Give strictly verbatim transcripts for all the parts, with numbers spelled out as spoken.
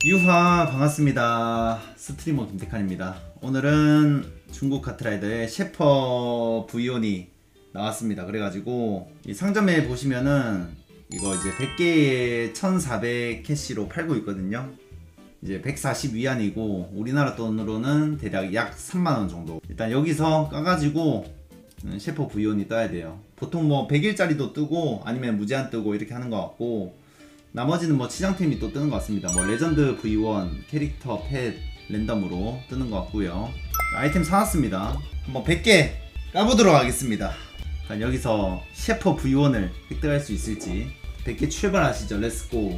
유하 반갑습니다. 스트리머 김태칸입니다. 오늘은 중국 카트라이더의 셰퍼 브이원이 나왔습니다. 그래가지고 이 상점에 보시면은 이거 이제 백 개에 천사백 캐시로 팔고 있거든요. 이제 백사십 위안이고 우리나라 돈으로는 대략 약 삼만 원 정도. 일단 여기서 까가지고 셰퍼 브이원이 떠야 돼요. 보통 뭐 백 일짜리도 뜨고 아니면 무제한 뜨고 이렇게 하는 것 같고, 나머지는 뭐 치장템이 또 뜨는 것 같습니다. 뭐 레전드 브이원, 캐릭터, 펫, 랜덤으로 뜨는 것 같고요. 아이템 사왔습니다. 한번 백 개 까보도록 하겠습니다. 일단 여기서 셰퍼 브이원을 획득할 수 있을지. 백 개 출발하시죠. 렛츠고.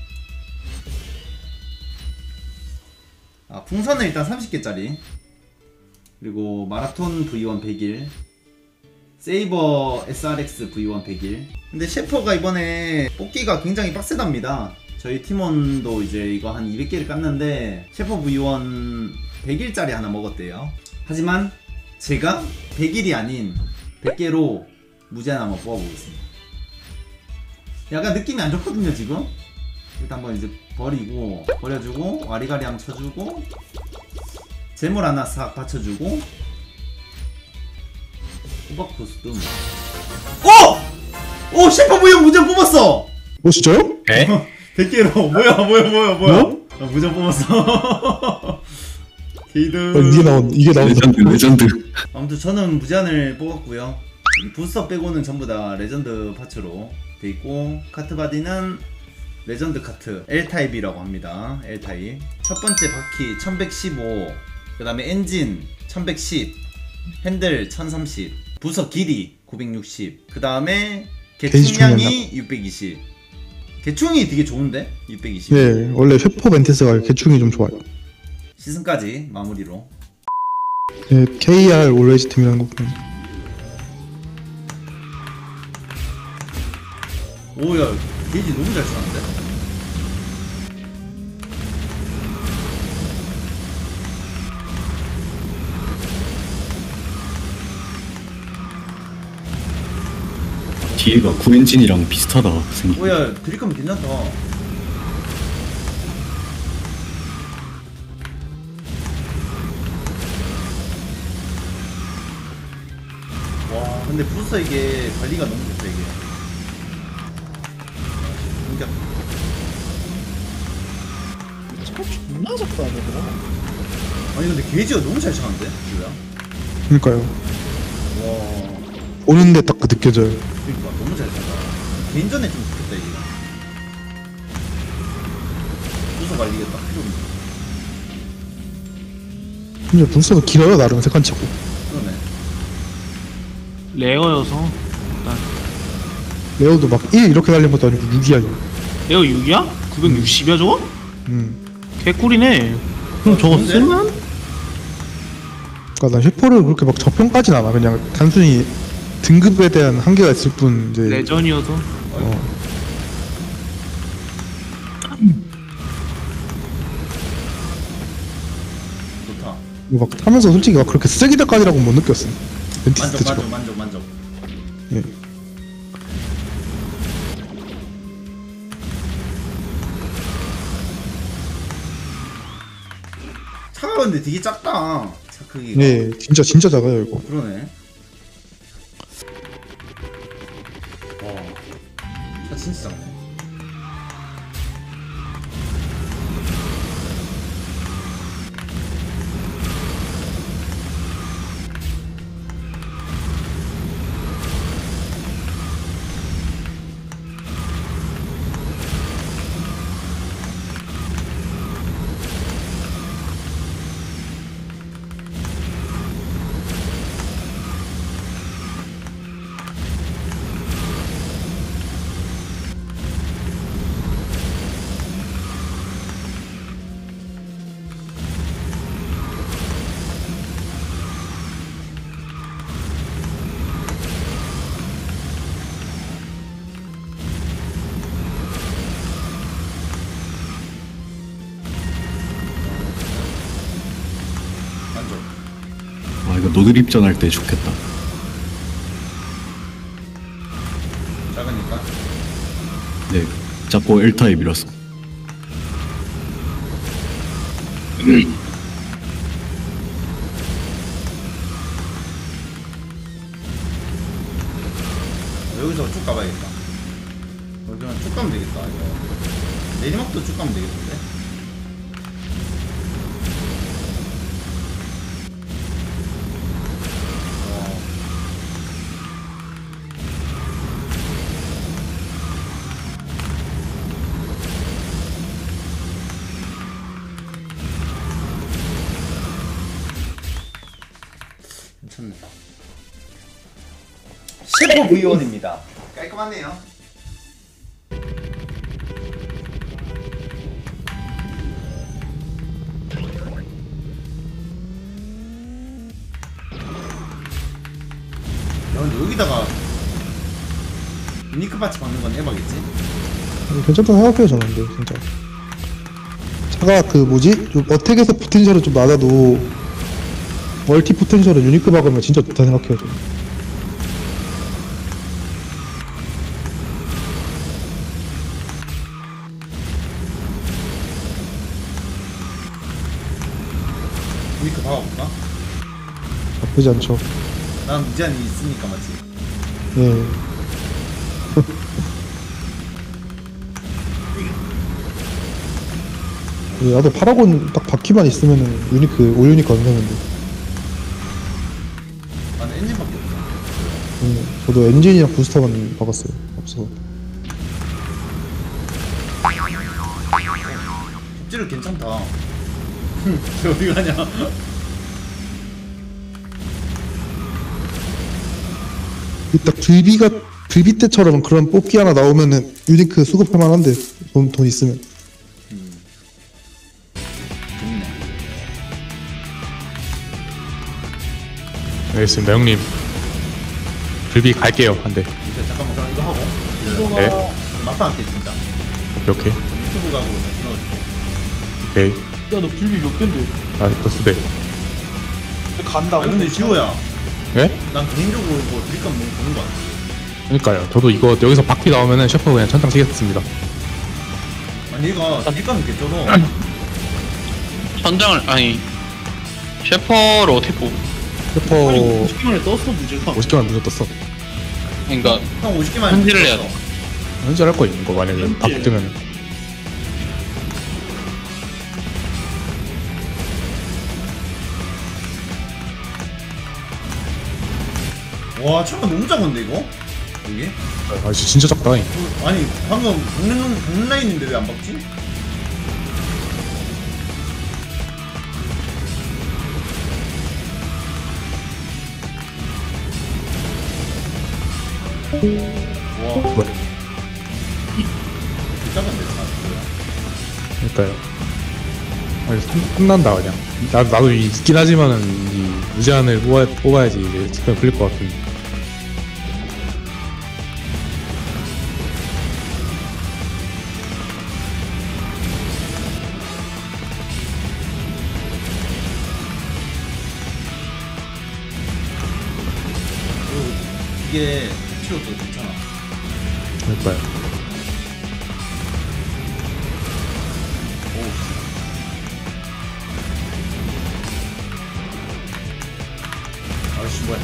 아, 풍선은 일단 삼십 개짜리, 그리고 마라톤 브이원 백 일, 세이버 에스알엑스 브이원 백 일. 근데 셰퍼가 이번에 뽑기가 굉장히 빡세답니다. 저희 팀원도 이제 이거 한 이백 개를 깠는데 셰퍼 브이원 백 일짜리 하나 먹었대요. 하지만 제가 백 일이 아닌 백 개로 무제한 한번 뽑아보겠습니다. 약간 느낌이 안 좋거든요 지금. 일단 한번 이제 버리고 버려주고 와리가리 한번 쳐주고 재물 하나 싹 받쳐주고 호박 코스튬. 어! 오! 셰퍼 브이원 무제한 뽑았어! 어 진짜요? 에? 백 개로 뭐야 뭐야 뭐야 뭐야. 뭐? 나 무제한 뽑았어. 게이드. 어, 이게 나온 이게 나온다. 레전드 레전드. 아무튼 저는 무제한을 뽑았고요. 이 부스터 빼고는 전부 다 레전드 파츠로 돼 있고, 카트 바디는 레전드 카트 L타입이라고 합니다. L타입. 첫 번째 바퀴 천백십오, 그 다음에 엔진 천백십, 핸들 천삼십, 부서 길이 구백육십, 그 다음에 개충량이 육백이십. 개충이 되게 좋은데? 육백이십. 네, 원래 셰퍼 멘테스가 개충이 좀 좋아요. 시즌까지 마무리로. 네, 케이알 올웨이즈 팀이라는 거 보면. 오야, 게이지 너무 잘 쓰는데? 뒤에가 구엔진이랑 비슷하다 생긴. 오야, 드리카면 괜찮다. 와, 근데 부스터 이게 관리가 너무 좋다 이게. 그러니까 존나 작다 저거. 아니 근데 게이지가 너무 잘 차는데? 뭐야? 그러니까요. 와, 오는데 딱 그 느껴져요. 그러니까 너무 잘 찬다. 개인전에 좀 좋겠다 이게. 부서 관리가 딱 필요한데. 근데 불서도 길어요 나름 세컨 차고. 그러네. 레어여서 일단 레오도 막 일 이렇게 달린 것도 아니고 육이야. 레어 육이야? 구백육십이야 저거? 음. 개꿀이네. 그럼 저거 좋은데? 쓸만? 그러니까 난 셰퍼를 그렇게 막 저평가진 않아. 그냥 단순히 등급에 대한 한계가 있을 뿐 이제. 레전이어서. 어. 좋다. 뭐 막 타면서 솔직히 막 그렇게 쓰레기다까지라고 못 느꼈어. 멘티스트 만족 지금. 만족 만족 만족. 예. 차가 근데 되게 작다. 차 크기가. 예, 진짜 진짜 작아요 이거. 그러네. 와, 차 진짜 작네. 만족. 아 이거 노들 입전할 때 좋겠다. 작으니까. 네, 자꾸 L타입이라서. 여기서 쭉 가봐야겠다. 여기는 쭉 가면 되겠다. 이거 내리막도 쭉 가면 되겠는데. 어. 괜찮네. 셰프 브이원입니다. 깔끔하네요. 야, 근데 여기다가 유니크 파츠 받는 건 해봐겠지? 괜찮다고 생각해요 저는. 근데 진짜 차가 그 뭐지? 좀 어택에서 포텐셜은 좀 낮아도 멀티 포텐셜은 유니크 박으면 진짜 좋다 생각해요 저는. 유니크 박아볼까? 나쁘지 않죠. 난 무제한이 있으니까 맞지? 예. 예, 나도 파라곤 딱 바퀴만 있으면은 유니크 올 유니크 안 되는데. 나는 엔진밖에 없어. 음, 저도 엔진이랑 부스터만 박았어요. 없어. 껍질을 괜찮다. 저 어디 가냐? 딱 들비가 들비 때처럼 그런 뽑기 하나 나오면은 유니크 수급할 만한데 돈, 돈 있으면. 재밌네. 알겠습니다 형님. 불비 갈게요 한대. 이제 잠깐만 그럼 이거 하고 네. 막판 할게 진짜. 오케이 오케이 유튜브 각으로 넣어줄게. 오케이. 야너 불비 몇 갠데? 아직도 두 대. 간다고? 아 근데 지호야, 예? 난 개인적으로 이거 드립감 너무 보는 거 같아. 그러니까요. 저도 이거 여기서 바퀴 나오면은 셔퍼 그냥 천장 치겠습니다. 아니 얘가 드립감이 개쩔어. 천장을 아니 셰퍼를 어떻게 뽑? 래퍼 오십 개만에 떴어 무제가. 오십 개만 무조 떴어. 그러니까 한 오십 개만 현질을 해야 돼. 현질 할 거예요 이거 만약에 바퀴 뜨면은. 와 차가 너무 작은데 이거? 여기? 아 진짜 작다. 아니 방금 박는 박는 라인인데 왜 안 박지? 와 뭐야? 되게 작은데 차. 그러니까요. 아니 혼난다 그냥. 나 나도 있긴 하지만은 이 무제한을 뽑아, 뽑아야지 이제 스펙 풀릴 것 같은데. 그리고 이게 치료도 괜찮아. 그러니까요. 오. 아이씨 뭐야?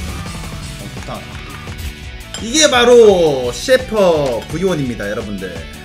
어 좋다. 이게 바로 셰퍼 브이원입니다, 여러분들.